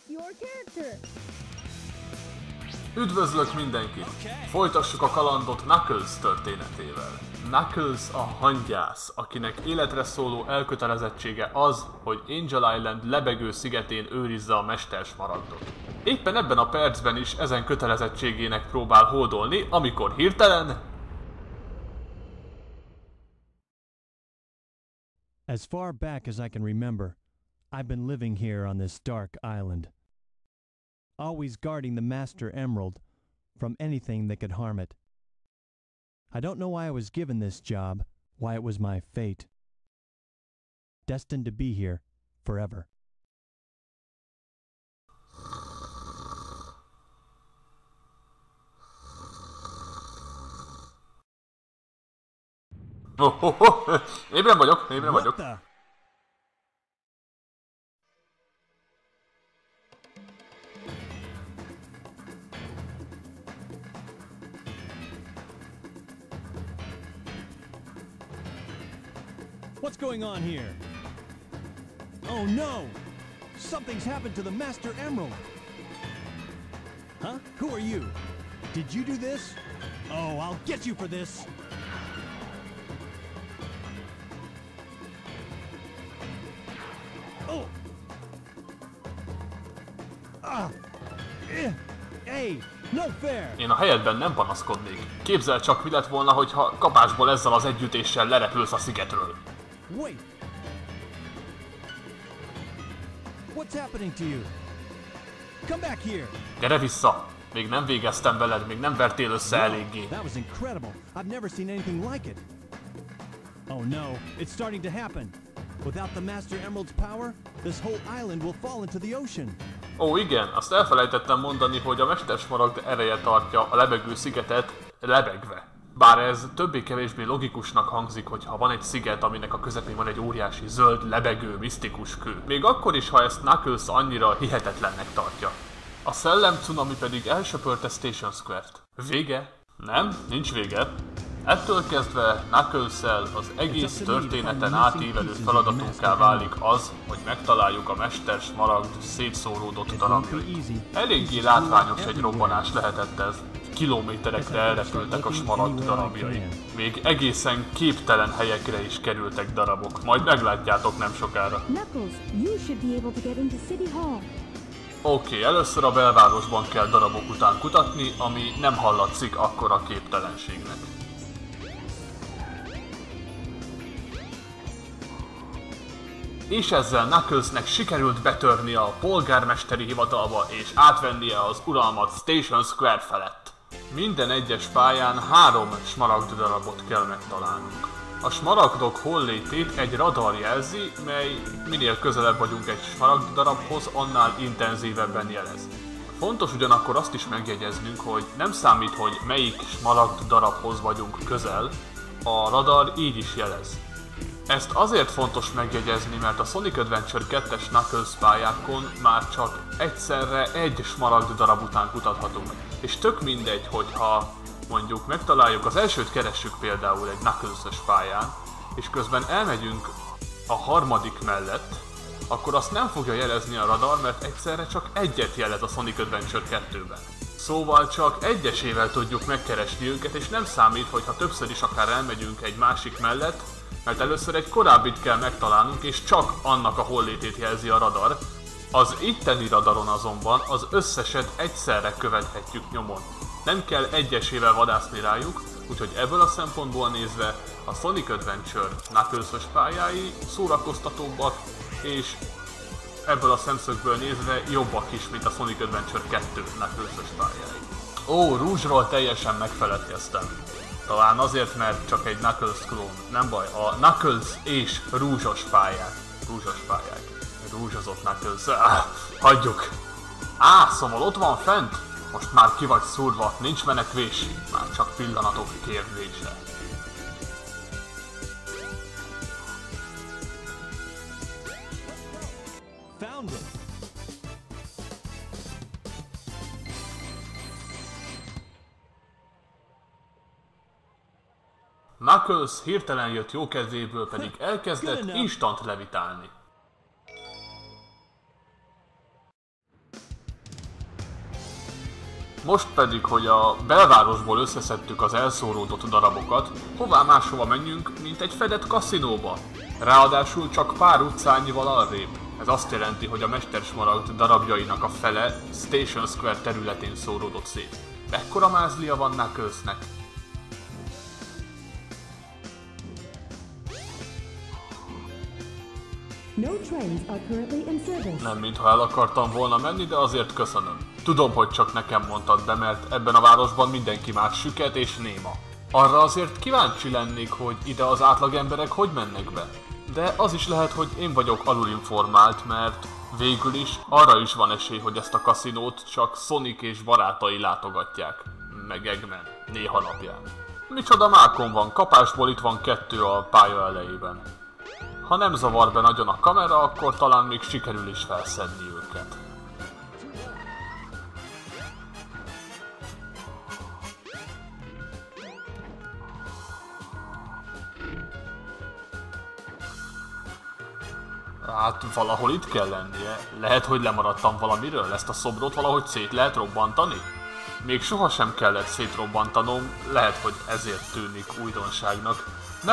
Üdvözlök mindenkit! Folytassuk a kalandot Knuckles történetével. Knuckles a hangyász, akinek életre szóló elkötelezettsége az, hogy Angel Island lebegő szigetén őrizze a mestersmaragdot. Éppen ebben a percben is ezen kötelezettségének próbál hódolni, amikor hirtelen... As far back as I can remember, I've been living here on this dark island, always guarding the Master Emerald from anything that could harm it. I don't know why I was given this job, why it was my fate. Destined to be here forever. Ébren vagyok, ébren vagyok. What's going on here? Oh no! Something's happened to the Master Emerald! Huh? Who are you? Did you do this? Oh, I'll get you for this! Oh! Ah! Hey! No fair! Én a helyedben nem panaszkodnék. Képzeld csak, mi lett volna, hogyha kapásból ezzel az együttéssel lerepülsz a szigetről. Wait! What's happening to you? Come back here! Gyere vissza! Még nem végeztem veled, még nem vertél össze eléggé. That was incredible. I've never seen anything like it. Oh no, it's starting to happen. Without the Master Emerald's power, this whole island will fall into the ocean. Ó igen, azt elfelejtettem mondani, hogy a mestersmaragd ereje tartja a lebegő szigetet lebegve. Bár ez többé-kevésbé logikusnak hangzik, hogy ha van egy sziget, aminek a közepén van egy óriási zöld, lebegő, misztikus kő. Még akkor is, ha ezt Knuckles annyira hihetetlennek tartja. A szellem cunami pedig elsöpörte Station Square-t. Vége? Nem, nincs vége. Ettől kezdve Knuckles-szel az egész történeten átívelő feladatunká válik az, hogy megtaláljuk a mestersmaragd szétszóródott darabjait. Eléggé látványos egy robbanás lehetett ez. Kilométerekre elrepültek a smaragd darabjai. Még egészen képtelen helyekre is kerültek darabok. Majd meglátjátok nem sokára. Oké, először a belvárosban kell darabok után kutatni, ami nem hallatszik akkora képtelenségnek. És ezzel Knucklesnek sikerült betörnie a polgármesteri hivatalba és átvennie az uralmat Station Square felett. Minden egyes pályán 3 smaragd darabot kell megtalálnunk. A smaragdok hollétét egy radar jelzi, mely minél közelebb vagyunk egy smaragd darabhoz, annál intenzívebben jelez. Fontos ugyanakkor azt is megjegyeznünk, hogy nem számít, hogy melyik smaragd darabhoz vagyunk közel, a radar így is jelez. Ezt azért fontos megjegyezni, mert a Sonic Adventure 2-es Knuckles pályákon már csak egyszerre egy smaragd darab után kutathatunk. És tök mindegy, hogyha mondjuk megtaláljuk, az elsőt keressük például egy Knuckles-ös pályán, és közben elmegyünk a harmadik mellett, akkor azt nem fogja jelezni a radar, mert egyszerre csak egyet jelez a Sonic Adventure 2-ben. Szóval csak egyesével tudjuk megkeresni őket, és nem számít, hogyha többször is akár elmegyünk egy másik mellett, mert először egy korábbit kell megtalálnunk, és csak annak a hollétét jelzi a radar. Az itteni radaron azonban az összeset egyszerre követhetjük nyomon. Nem kell egyesével vadászni rájuk, úgyhogy ebből a szempontból nézve a Sonic Adventure Knuckles-ös pályái szórakoztatóbbak, és ebből a szemszögből nézve jobbak is, mint a Sonic Adventure 2 Knuckles-ös pályái. Ó, Rouge-ról teljesen megfeledkeztem. Talán azért, mert csak egy Knuckles klón. Nem baj, a Knuckles és Rouge-os pályák. Rouge-os pályák. Rúzsozott Knuckles. Hagyjuk! Szóval ott van fent? Most már ki vagy szúrva, nincs menekvés. Már csak pillanatok kérdése. Found it. Knuckles hirtelen jött jókedvéből pedig elkezdett instant levitálni. Most pedig, hogy a belvárosból összeszedtük az elszóródott darabokat, hová máshova menjünk, mint egy fedett kaszinóba. Ráadásul csak pár utcányival arrébb. Ez azt jelenti, hogy a Mestersmaragd darabjainak a fele Station Square területén szóródott szét. Mekkora mázlia van Knuckles-nek? Nem mintha el akartam volna menni, de azért köszönöm. Tudom, hogy csak nekem mondtad be, mert ebben a városban mindenki már süket és néma. Arra azért kíváncsi lennék, hogy ide az átlag emberek hogy mennek be. De az is lehet, hogy én vagyok alulinformált, mert végül is arra is van esély, hogy ezt a kaszinót csak Sonic és barátai látogatják. Meg Eggman, néha napján. Micsoda mákon van, kapásból itt van 2 a pálya elejében. Ha nem zavar be nagyon a kamera, akkor talán még sikerül is felszedni őket. Hát valahol itt kell lennie. Lehet, hogy lemaradtam valamiről, ezt a szobrot valahogy szét lehet robbantani? Még sohasem kellett szétrobbantanom, lehet, hogy ezért tűnik újdonságnak.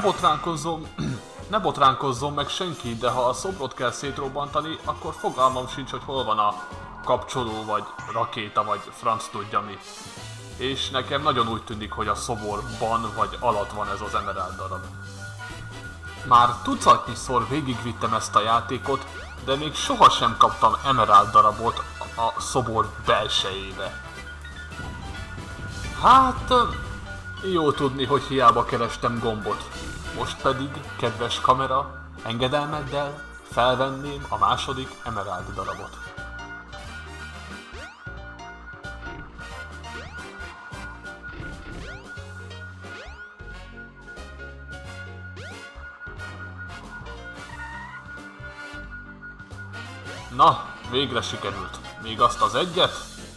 Ne botránkozzon meg senki, de ha a szobrot kell szétrobbantani, akkor fogalmam sincs, hogy hol van a kapcsoló, vagy rakéta, vagy franc tudja mi. És nekem nagyon úgy tűnik, hogy a szoborban vagy alatt van ez az emerald darab. Már tucatnyiszor végigvittem ezt a játékot, de még sohasem kaptam emerald darabot a szobor belsejébe. Hát, jó tudni, hogy hiába kerestem gombot. Most pedig, kedves kamera, engedelmeddel felvenném a második emerald darabot. Na, végre sikerült. Még azt az egyet?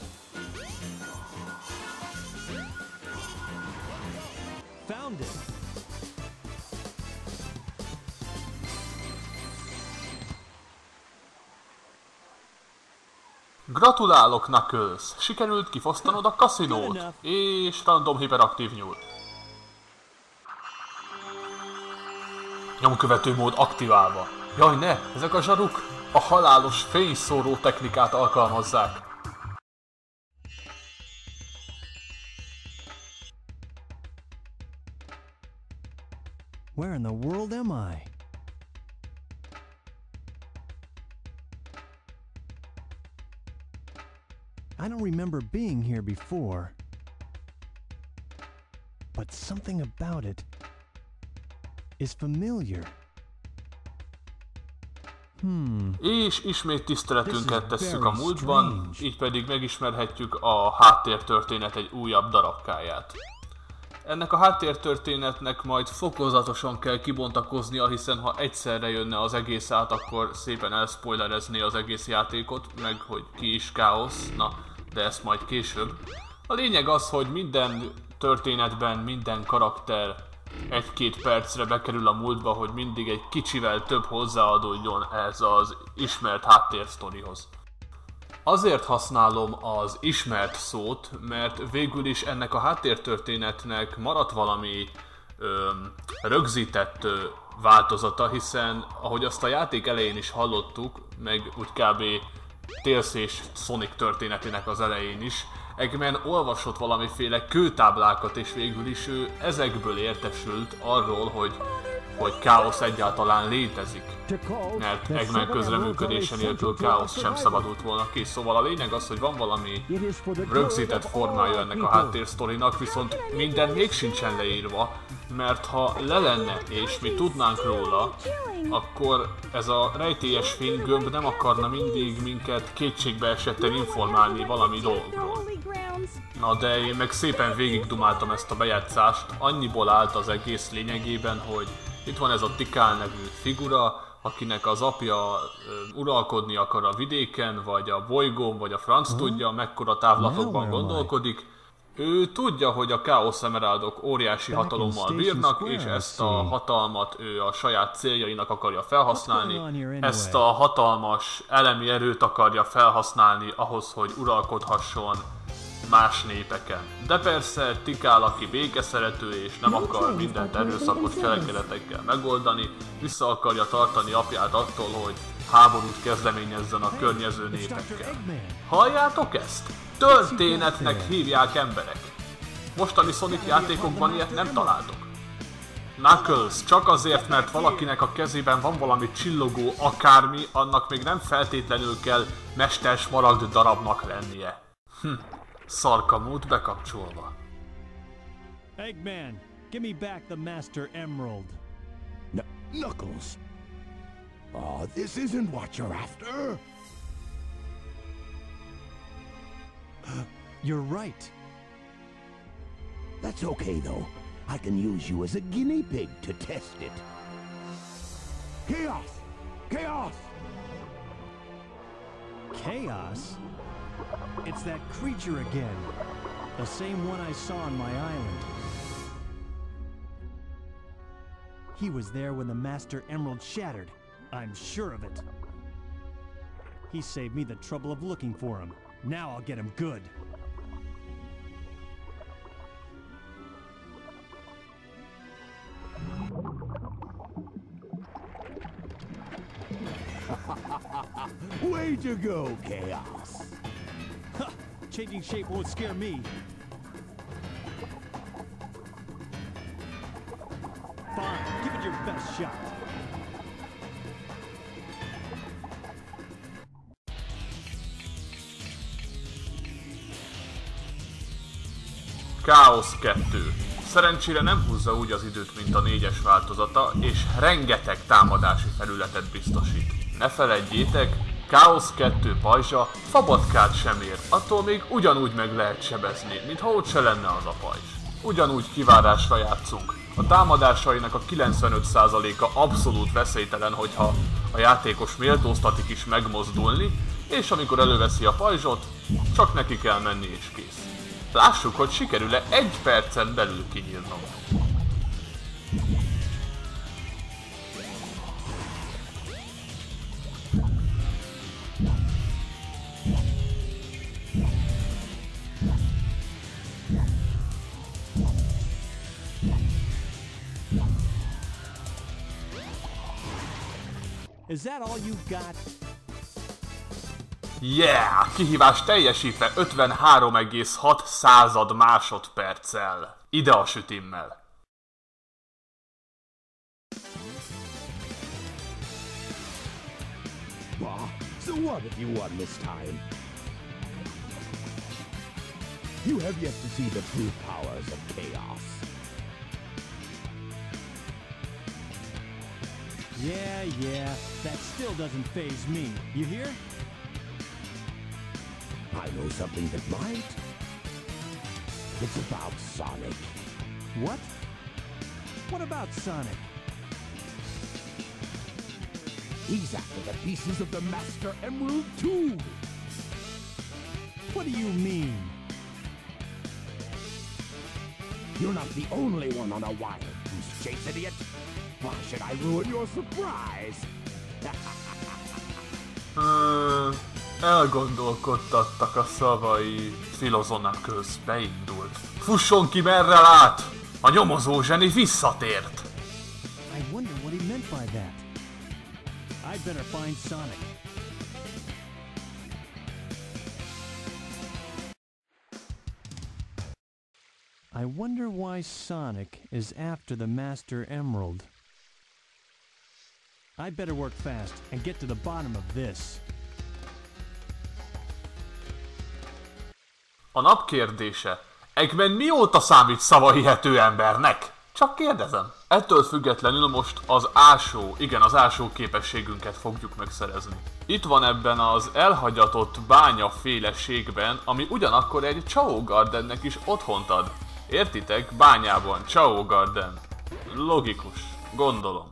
Gratulálok, Knuckles! Sikerült kifosztanod a kaszinót és random hiperaktív nyúl. Nyomkövető mód aktiválva. Jaj ne, ezek a zsaruk a halálos fényszóró technikát alkalmazzák. Where in the world am I? I don't remember being here before, but something about it is familiar. És ismét tiszteletünket tesszük a múltban, így pedig megismerhetjük a háttértörténet egy újabb darabkáját. Ennek a háttértörténetnek majd fokozatosan kell kibontakoznia, hiszen ha egyszerre jönne az egész át, akkor szépen elspoilerezné az egész játékot, meg hogy ki is Káosz, na, de ezt majd később. A lényeg az, hogy minden történetben minden karakter 1-2 percre bekerül a múltba, hogy mindig egy kicsivel több hozzáadódjon ez az ismert háttérsztorihoz. Azért használom az ismert szót, mert végül is ennek a háttértörténetnek maradt valami rögzített változata, hiszen ahogy azt a játék elején is hallottuk, meg úgy kb. Tails és Sonic történetének az elején is, Eggman olvasott valamiféle kőtáblákat, és végül is ő ezekből értesült arról, hogy Káosz egyáltalán létezik. Mert Eggman közreműködése nélkül Káosz sem szabadult volna ki. Szóval a lényeg az, hogy van valami rögzített formája ennek a háttérsztorinak, viszont minden még sincsen leírva, mert ha le lenne és mi tudnánk róla, akkor ez a rejtélyes fénygömb nem akarna mindig minket kétségbe esetten informálni valami dologról. Na de én meg szépen végigdumáltam ezt a bejátszást, annyiból állt az egész lényegében, hogy itt van ez a Tikal nevű figura, akinek az apja uralkodni akar a vidéken, vagy a bolygón, vagy a franc tudja, mekkora távlatokban gondolkodik. Ő tudja, hogy a Káosz Emeraldok óriási hatalommal bírnak, és ezt a hatalmat ő a saját céljainak akarja felhasználni. Ezt a hatalmas elemi erőt akarja felhasználni ahhoz, hogy uralkodhasson más népeken. De persze Tikál, aki békeszerető és nem akar mindent erőszakos cselekedetekkel megoldani, vissza akarja tartani apját attól, hogy háborút kezdeményezzen a környező népekkel. Halljátok ezt? Történetnek hívják emberek. Mostani Sonic játékokban ilyet nem találtok. Knuckles, csak azért, mert valakinek a kezében van valami csillogó akármi, annak még nem feltétlenül kell Mester Smaragd darabnak lennie. Szarkamód bekapcsolva. Eggman, give me back the Master Emerald. Knuckles! Oh, this isn't what you're after! You're right. That's okay, though. I can use you as a guinea pig to test it. Chaos! Chaos! Chaos? It's that creature again. The same one I saw on my island. He was there when the Master Emerald shattered. I'm sure of it. He saved me the trouble of looking for him. Now I'll get him good. Way to go, Chaos! Ha! Changing shape won't scare me. Fine, give it your best shot. Chaos 2. Szerencsére nem húzza úgy az időt, mint a 4-es változata, és rengeteg támadási felületet biztosít. Ne feledjétek, Chaos 2 pajzsa fabatkát sem ér, attól még ugyanúgy meg lehet sebezni, mintha ott se lenne az a pajzs. Ugyanúgy kivárásra játszunk. A támadásainak a 95%-a abszolút veszélytelen, hogyha a játékos méltóztatik is megmozdulni, és amikor előveszi a pajzsot, csak neki kell menni és kész. Lássuk, hogy sikerül-e 1 percen belül kinyírnom. Is that all you got? Yeah! Kihívás teljesítve 53,6 másodperccel. Ide a sütimmel. So what if you won this time? You have yet to see the true powers of Chaos. Yeah, that still doesn't faze me. You hear? I know something that might. It's about Sonic. What? What about Sonic? He's after the pieces of the Master Emerald too. What do you mean? You're not the only one on a wild goose chase, idiot. Why should I ruin your surprise? Elgondolkodtattak a szavai. Philosonakus beindult. Fusson ki merre lát! A nyomozó zseni visszatért! I wonder what he meant by that. I'd better find Sonic. I wonder why Sonic is after the Master Emerald. I'd better work fast and get to the bottom of this. A nap kérdése. Eggman mióta számít szavahihető embernek? Csak kérdezem. Ettől függetlenül most az ásó képességünket fogjuk megszerezni. Itt van ebben az elhagyatott bányaféleségben, ami ugyanakkor egy Chao Gardennek is otthont ad. Értitek? Bányában, Chao Garden. Logikus, gondolom.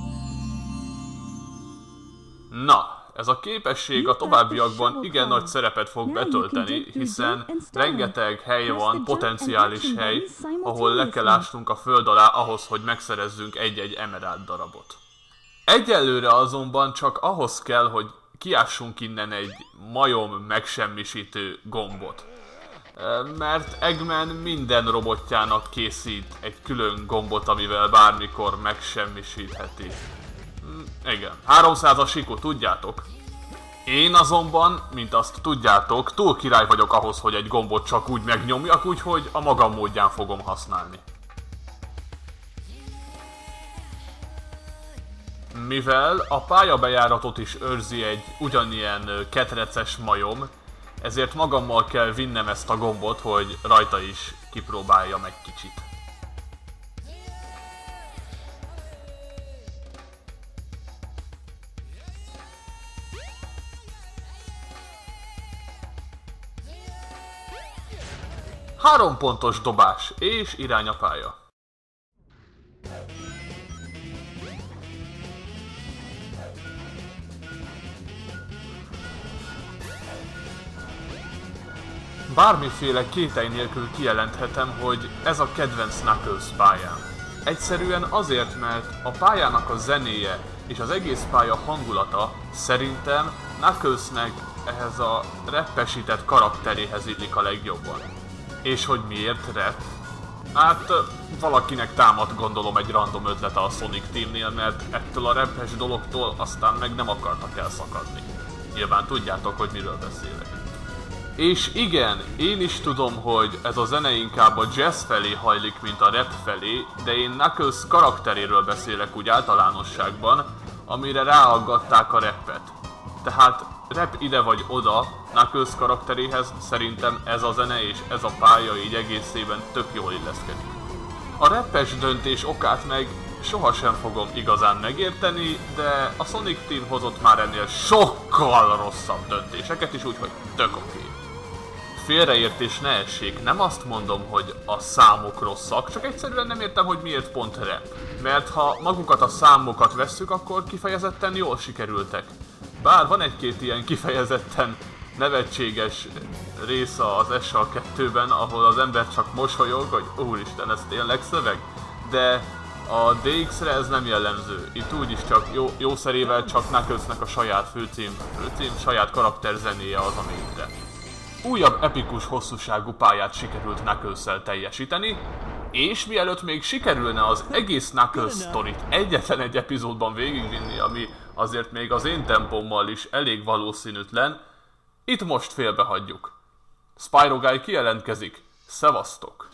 Na, ez a képesség a továbbiakban igen nagy szerepet fog betölteni, hiszen rengeteg hely van, potenciális hely, ahol le kell ásnunk a föld alá ahhoz, hogy megszerezzünk egy-egy emerald darabot. Egyelőre azonban csak ahhoz kell, hogy kiássunk innen egy majom megsemmisítő gombot. Mert Eggman minden robotjának készít egy külön gombot, amivel bármikor megsemmisítheti. Igen, 300-as sikó, tudjátok? Én azonban, mint azt tudjátok, túl király vagyok ahhoz, hogy egy gombot csak úgy megnyomjak, úgyhogy a magam módján fogom használni. Mivel a pályabejáratot is őrzi egy ugyanilyen ketreces majom, ezért magammal kell vinnem ezt a gombot, hogy rajta is kipróbáljam egy kicsit. Három pontos dobás, és irány a pálya. Bármiféle kételj nélkül kijelenthetem, hogy ez a kedvenc Knuckles pályám. Egyszerűen azért, mert a pályának a zenéje és az egész pálya hangulata szerintem Knucklesnek ehhez a rappesített karakteréhez illik a legjobban. És hogy miért rap? Hát valakinek támad gondolom egy random ötlete a Sonic Teamnél, mert ettől a rappes dologtól aztán meg nem akartak elszakadni. Nyilván tudjátok, hogy miről beszélek. És igen, én is tudom, hogy ez a zene inkább a jazz felé hajlik, mint a rap felé, de én Knuckles karakteréről beszélek úgy általánosságban, amire ráaggatták a rappet. Tehát rap ide vagy oda, Knuckles karakteréhez szerintem ez a zene és ez a pálya így egészében tök jól illeszkedik. A rappes döntés okát meg sohasem fogom igazán megérteni, de a Sonic Team hozott már ennél sokkal rosszabb döntéseket is, úgyhogy tök oké. Félreértés ne essék, nem azt mondom, hogy a számok rosszak, csak egyszerűen nem értem, hogy miért pont rap. Mert ha magukat a számokat vesszük, akkor kifejezetten jól sikerültek. Bár van egy-két ilyen kifejezetten nevetséges része az SL2-ben, ahol az ember csak mosolyog, hogy úristen, ez tényleg szöveg, de a DX-re ez nem jellemző. Itt úgyis csak jó szerével csak Knucklesnek a saját főcím, saját karakterzenéje az, ami ittre. Újabb epikus hosszúságú pályát sikerült Knuckles-szel teljesíteni, és mielőtt még sikerülne az egész Knuckles sztorit egyetlen egy epizódban végigvinni, ami azért még az én tempómmal is elég valószínűtlen, itt most félbehagyjuk. Spyro Guy kijelentkezik. Szevasztok!